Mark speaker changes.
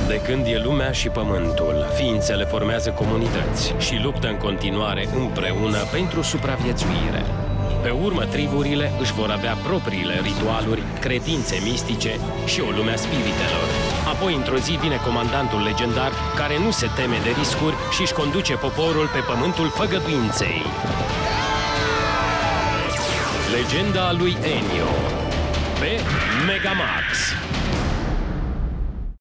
Speaker 1: De când e lumea și pământul, ființele formează comunități și luptă în continuare împreună pentru supraviețuire. Pe urmă, triburile își vor avea propriile ritualuri, credințe mistice și o lume a spiritelor. Apoi, într-o zi, vine comandantul legendar, care nu se teme de riscuri și își conduce poporul pe pământul făgăduinței. Legenda lui Enio pe Megamax.